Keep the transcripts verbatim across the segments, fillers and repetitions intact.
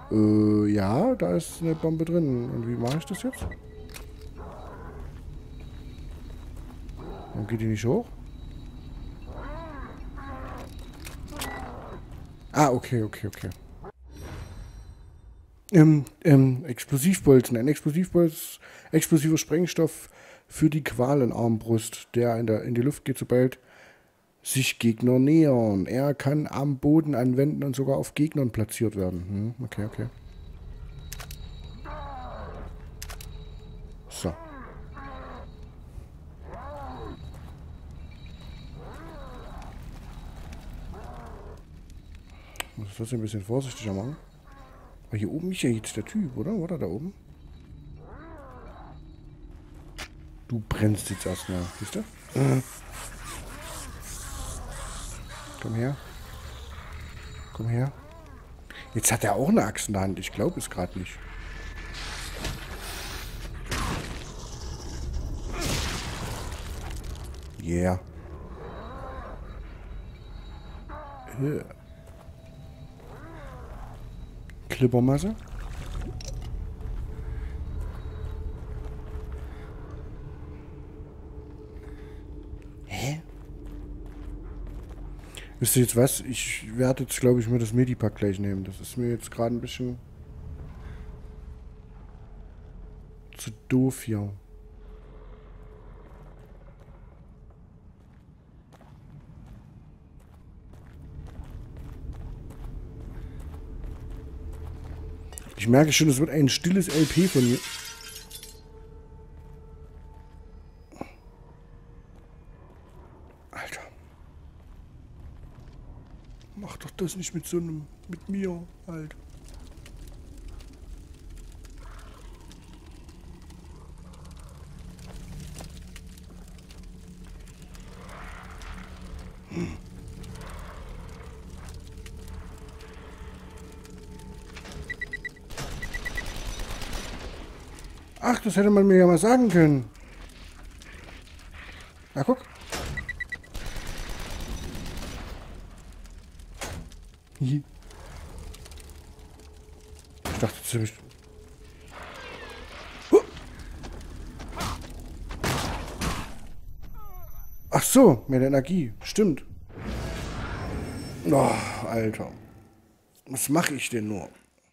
Äh, ja, da ist eine Bombe drin. Und wie mache ich das jetzt? Warum geht die nicht hoch? Ah, okay, okay, okay. Ähm, ähm, Explosivbolzen. Ein Explosivbolz, explosiver Sprengstoff für die Qualenarmbrust, der in, der in die Luft geht, sobald sich Gegner nähern. Er kann am Boden anwenden und sogar auf Gegnern platziert werden. Hm, okay, okay. So. Muss das ein bisschen vorsichtiger machen. Aber hier oben ist ja jetzt der Typ, oder? Oder da oben? Du brennst jetzt erstmal, siehst du? Äh. Komm her. Komm her. Jetzt hat er auch eine Axt in der Hand. Ich glaube es gerade nicht. Yeah. Äh. Klippermasse. Hä? Wisst ihr jetzt was? Ich werde jetzt, glaube ich, mir das Medipack gleich nehmen. Das ist mir jetzt gerade ein bisschen zu doof hier. Ich merke schon, es wird ein stilles L P von mir. Alter. Mach doch das nicht mit so einem... mit mir, Alter. Hm. Ach, das hätte man mir ja mal sagen können. Na, guck. Hier. Ich dachte, jetzt habe ich... Huh. Ach so, mehr Energie. Stimmt. Oh, Alter. Was mache ich denn nur?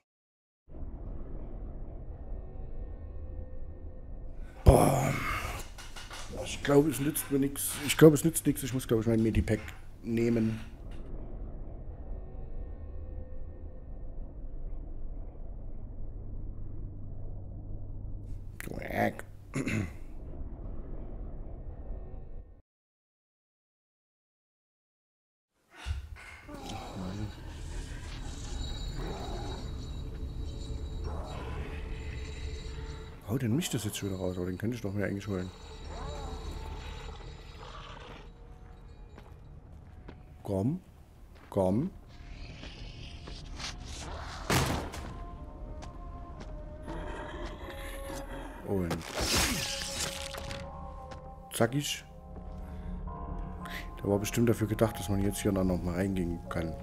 Boah. Ich glaube, es nützt mir nichts. Ich glaube, es nützt nichts. Ich muss, glaube ich, mein Medipack nehmen. Quack. Hau denn mich das jetzt schon wieder raus? Aber den könnte ich doch mir eigentlich holen. Komm. Komm. Und zackig. Der war bestimmt dafür gedacht, dass man jetzt hier dann noch mal reingehen kann.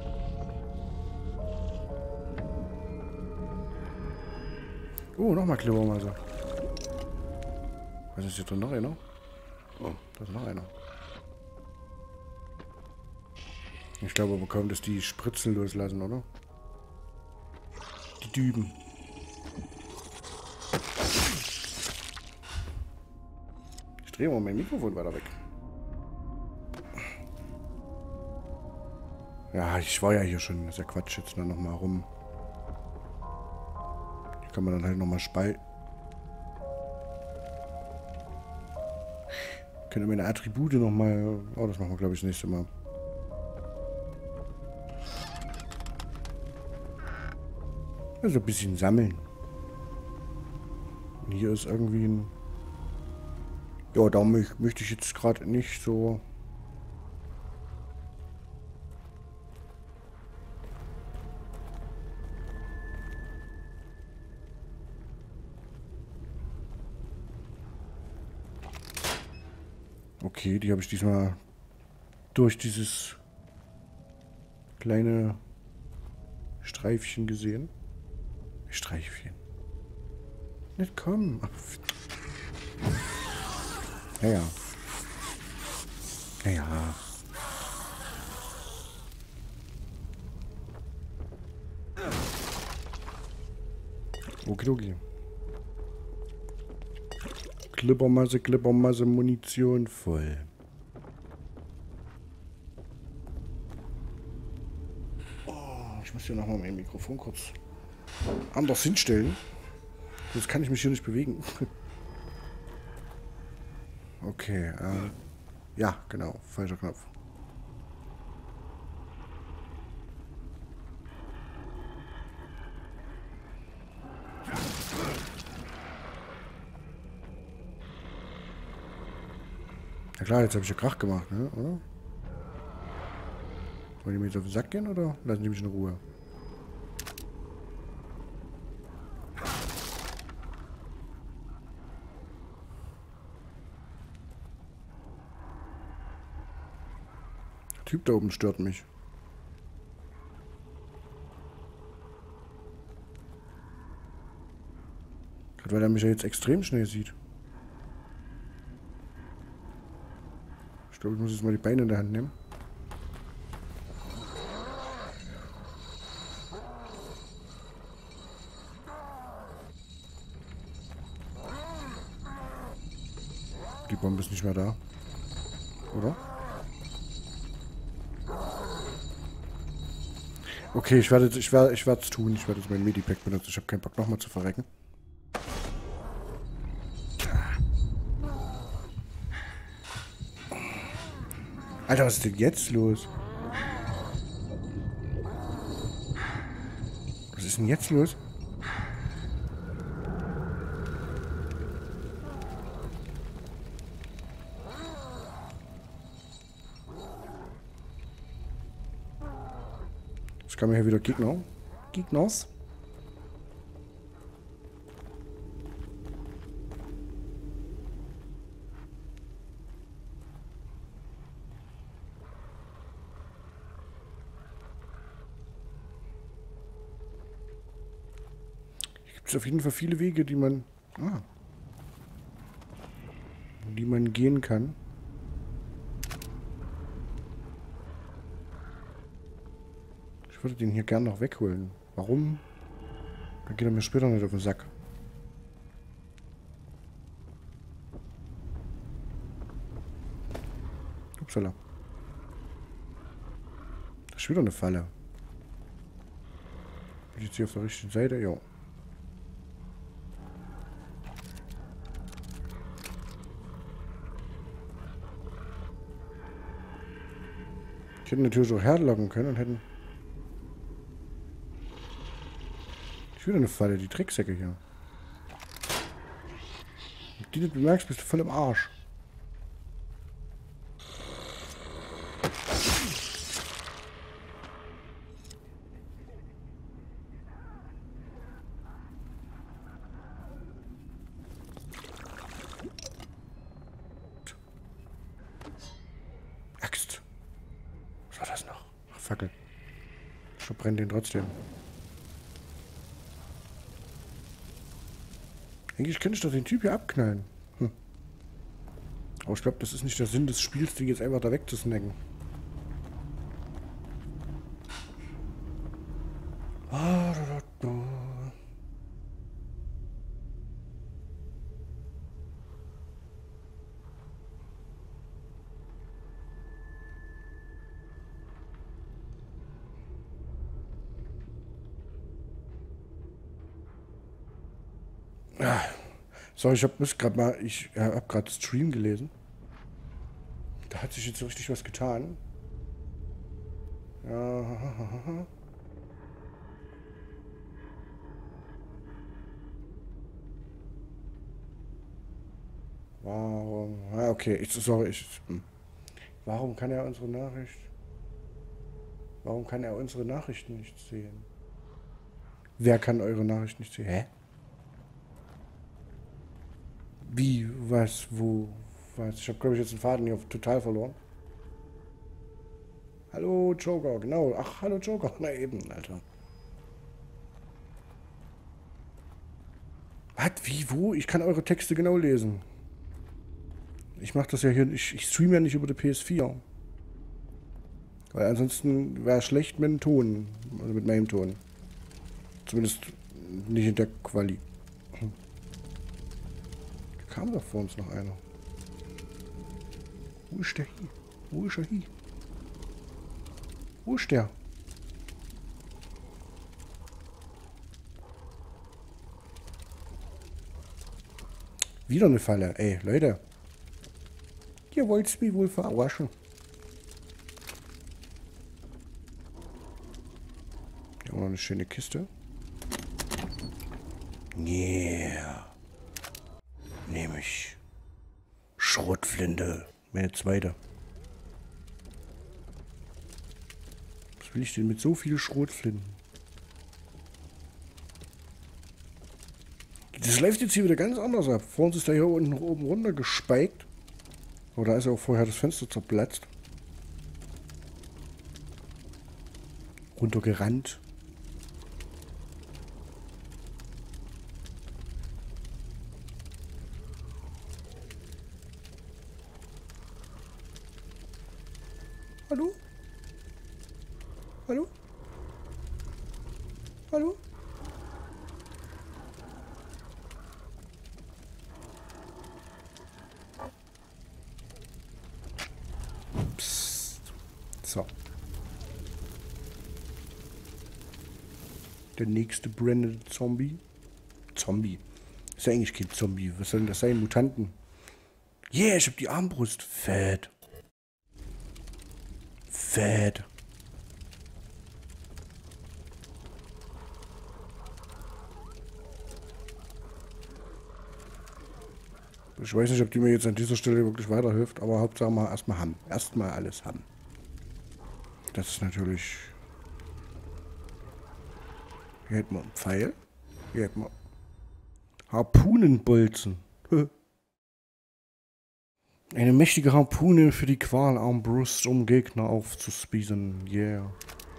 Oh, nochmal Klippermasse. Was ist hier drin? Noch einer? Oh, da ist noch einer. Ich glaube aber kaum, dass die Spritzen loslassen, oder? Die Düben. Ich drehe mal mein Mikrofon weiter weg. Ja, ich war ja hier schon. Das ist ja Quatsch, jetzt nur noch mal rum. Hier kann man dann halt noch mal spalten. Können meine Attribute noch mal... Oh, das machen wir, glaube ich, das nächste Mal. Also ein bisschen sammeln. Und hier ist irgendwie ein... Ja, da mö möchte ich jetzt gerade nicht so... Okay, die habe ich diesmal durch dieses kleine Streifchen gesehen. Ich streiche ihn. Nicht kommen. Ja, ja. Ja, ja. Okidoki. Klippermasse, Klippermasse, Munition voll. Oh, ich muss hier nochmal mein Mikrofon kurz anders hinstellen. Sonst kann ich mich hier nicht bewegen. Okay, äh, ja, genau, falscher Knopf. Ja klar, jetzt habe ich ja Krach gemacht, ne, oder? Wollen die mir jetzt auf den Sack gehen, oder lassen die mich in Ruhe? Der Typ da oben stört mich. Gerade weil er mich ja jetzt extrem schnell sieht. Ich glaube, ich muss jetzt mal die Beine in der Hand nehmen. Die Bombe ist nicht mehr da. Oder? Okay, ich werde ich werde ich werde es tun. Ich werde jetzt mein Medipack benutzen. Ich habe keinen Bock nochmal zu verrecken. Alter, was ist denn jetzt los? Was ist denn jetzt los? Jetzt kann man hier wieder Gegner. Gegners. Hier gibt es auf jeden Fall viele Wege, die man... Ah, die man gehen kann. Ich würde den hier gern noch wegholen. Warum? Dann geht er mir später nicht auf den Sack. Upsala. Das ist wieder eine Falle. Bin ich jetzt hier auf der richtigen Seite? Ja. Ich hätte natürlich auch herlocken können und hätten... Ich wieder eine Falle, die Drecksäcke hier. Wenn du die nicht bemerkst, bist du voll im Arsch. Axt. Was war das noch? Ach, Fackel. Ich verbrenne den trotzdem. Eigentlich könnte ich doch den Typ hier abknallen. Hm. Aber ich glaube, das ist nicht der Sinn des Spiels, den jetzt einfach da wegzusnacken. Ah, da, da, da. Ah. Sorry, ich habe gerade mal, ich äh, habe gerade Stream gelesen. Da hat sich jetzt so richtig was getan. Ja. Warum? Ah, okay, ich, sorry, ich. Hm. Warum kann er unsere Nachricht? Warum kann er unsere Nachrichten nicht sehen? Wer kann eure Nachrichten nicht sehen? Hä? Wie, was, wo, was? Ich habe, glaube ich, jetzt den Faden hier total verloren. Hallo, Joker, genau. Ach, hallo, Joker. Na eben, Alter. Was? Wie? Wo? Ich kann eure Texte genau lesen. Ich mache das ja hier, ich, ich streame ja nicht über die P S vier. Weil ansonsten wäre es schlecht mit dem Ton. Also mit meinem Ton. Zumindest nicht in der Quali. Hm. Da kam doch vor uns noch einer. Wo ist der hier? Wo ist er hier? Wo ist der? Wieder eine Falle. Ey, Leute. Ihr wollt's mich wohl verarschen. Hier auch noch eine schöne Kiste. Yeah. Nehme ich. Schrotflinte. Meine zweite. Was will ich denn mit so viel Schrotflinten? Das läuft jetzt hier wieder ganz anders ab. Vor uns ist der hier unten oben runter gespiked. Oder ist auch vorher das Fenster zerplatzt. Runtergerannt. Hallo? Hallo? Hallo? Psst. So. Der nächste branded Zombie. Zombie. Ist ja eigentlich kein Zombie. Was soll denn das sein? Mutanten. Yeah, ich hab die Armbrust. Fett. Fett. Ich weiß nicht, ob die mir jetzt an dieser Stelle wirklich weiterhilft, aber Hauptsache mal erstmal haben. Erstmal alles haben. Das ist natürlich... Hier hätten wir einen Pfeil. Hier hätten wir Harpunenbolzen. Eine mächtige Harpune für die Qualarmbrust, um Gegner aufzuspießen. Yeah.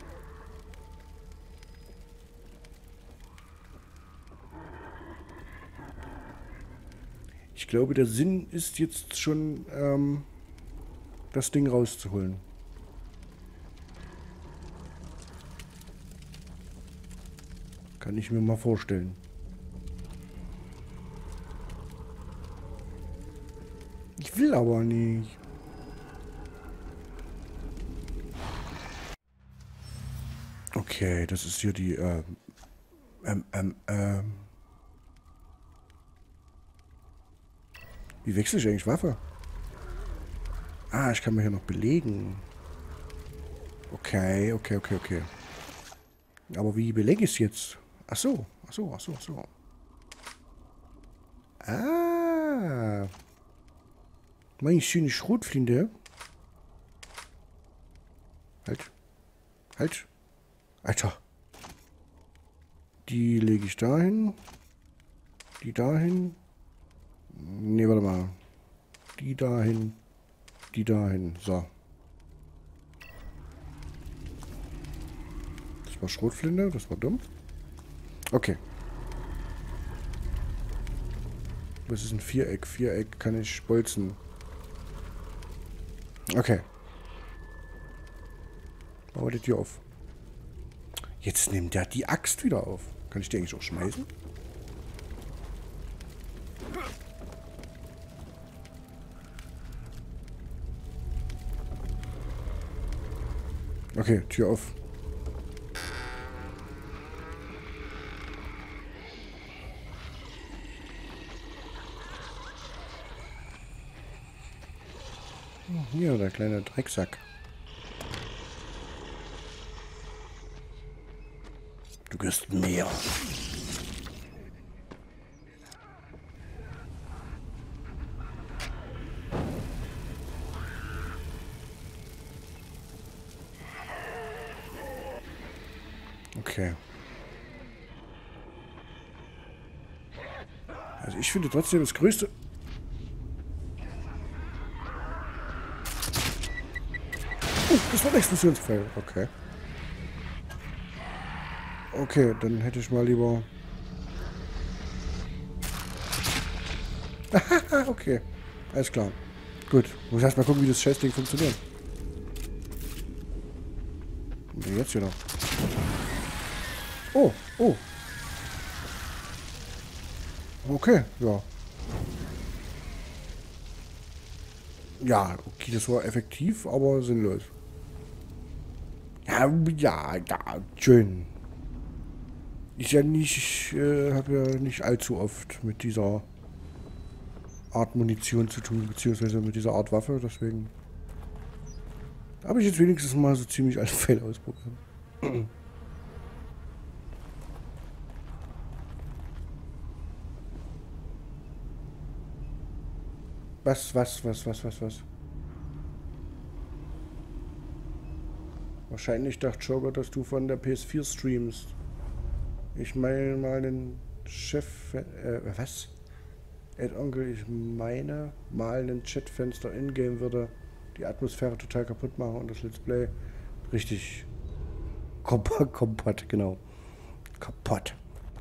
Ich glaube, der Sinn ist jetzt schon, ähm, das Ding rauszuholen. Kann ich mir mal vorstellen. Ich will aber nicht. Okay, das ist hier die, ähm, ähm, ähm, ähm. Wie wechsle ich eigentlich Waffe? Ah, ich kann mir hier noch belegen. Okay, okay, okay, okay. Aber wie belege ich es jetzt? Ach so, ach so, ach so, ach so. Ah. Meine schöne Schrotflinte. Halt. Halt. Alter. Die lege ich dahin. Die dahin. Ne, warte mal. Die dahin. Die dahin. So. Das war Schrotflinte. Das war dumm. Okay. Was ist ein Viereck? Viereck kann ich bolzen. Okay. Machen wir die Tür auf. Jetzt nimmt er die Axt wieder auf. Kann ich die eigentlich auch schmeißen? Okay, Tür auf. Hier, der kleine Drecksack. Du gehst mehr. Okay. Also ich finde trotzdem das größte... Oh, das war ein Explosionspfeil. Okay. Okay, dann hätte ich mal lieber... Ah, okay. Alles klar. Gut. Muss erst mal gucken, wie das Scheißding funktioniert. Und jetzt hier noch. Oh, oh. Okay, ja. Ja, okay, das war effektiv, aber sinnlos. Ja, ja, ja, schön. Ich ja nicht, ich äh, habe ja nicht allzu oft mit dieser Art Munition zu tun, beziehungsweise mit dieser Art Waffe, deswegen habe ich jetzt wenigstens mal so ziemlich alle Fälle ausprobiert. Was, was, was, was, was, was? Wahrscheinlich dachte Joker, dass du von der P S vier streamst. Ich meine mal einen Chef... Äh, was? Ed Onkel, ich meine mal ein Chatfenster in-game würde die Atmosphäre total kaputt machen und das Let's Play richtig kaputt, kaputt, genau. Kaputt.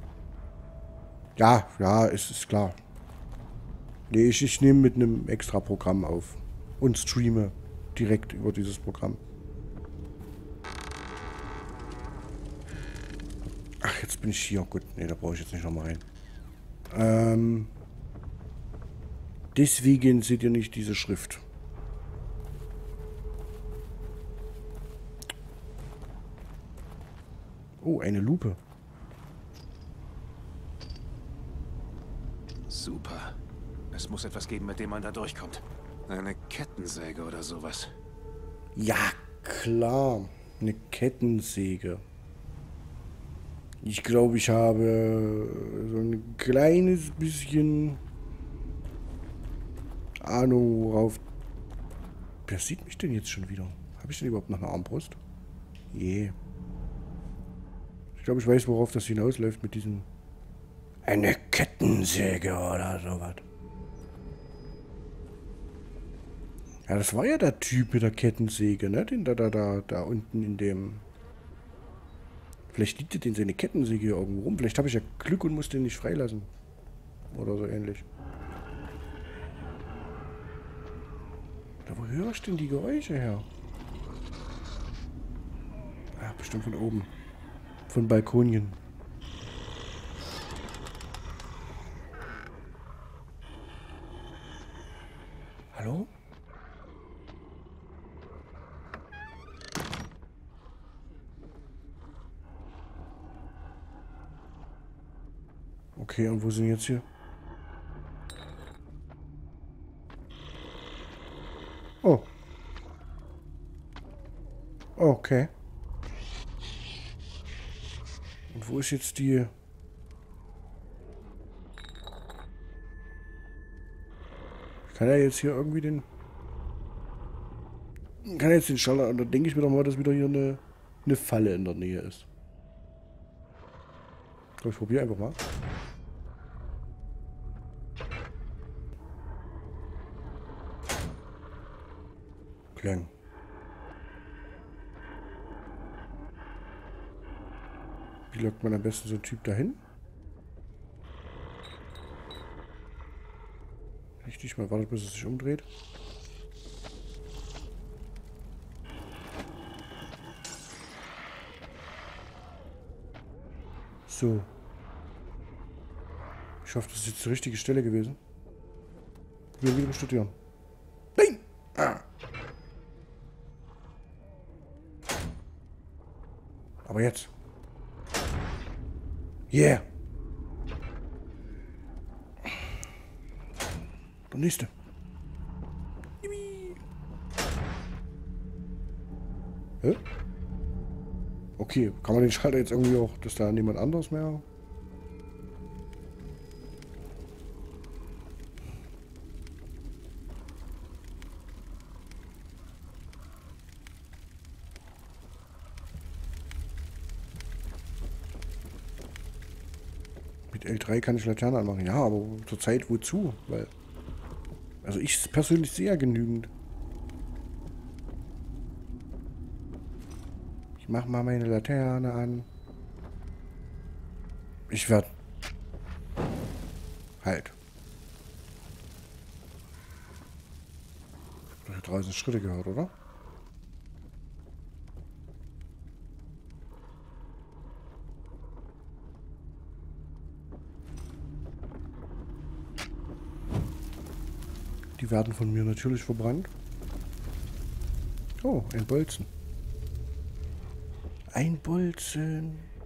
Ja, ja, ist, ist klar. Nee, ich, ich nehme mit einem extra Programm auf und streame direkt über dieses Programm. Ach, jetzt bin ich hier. Gut, nee, da brauche ich jetzt nicht nochmal rein. Ähm, deswegen seht ihr nicht diese Schrift. Oh, eine Lupe. Super. Es muss etwas geben, mit dem man da durchkommt. Eine Kettensäge oder sowas. Ja, klar. Eine Kettensäge. Ich glaube, ich habe so ein kleines bisschen Ahnung, worauf... Wer sieht mich denn jetzt schon wieder? Habe ich denn überhaupt noch eine Armbrust? Je. Yeah. Ich glaube, ich weiß, worauf das hinausläuft mit diesem... Eine Kettensäge oder sowas. Ja, das war ja der Typ mit der Kettensäge, ne? Den da, da, da, da unten in dem... Vielleicht liegt dir den seine Kettensäge hier irgendwo rum. Vielleicht habe ich ja Glück und muss den nicht freilassen. Oder so ähnlich. Da, wo höre ich denn die Geräusche her? Ah, bestimmt von oben. Von Balkonien. Hallo? Okay, und wo sind jetzt hier? Oh. Okay. Und wo ist jetzt die... Ich kann ja jetzt hier irgendwie den... Ich kann jetzt den Schalter... Und dann denke ich mir doch mal, dass wieder hier eine, eine Falle in der Nähe ist. Ich probiere einfach mal. Klang. Wie lockt man am besten so einen Typ dahin? Richtig, mal wartet, bis es sich umdreht. So. Ich hoffe, das ist jetzt die richtige Stelle gewesen. Wir wieder studieren. Nein! Ah. Aber jetzt. Yeah! Der nächste. Hä? Okay, kann man den Schalter jetzt irgendwie auch, dass da niemand anderes mehr... Mit L drei kann ich Laterne anmachen. Ja, aber zurzeit wozu? Weil... Also ich persönlich sehe genügend. Ich mach mal meine Laterne an. Ich werde... Halt. draußen Schritte gehört, oder? Die werden von mir natürlich verbrannt. Oh, ein Bolzen. Ein Bolzen.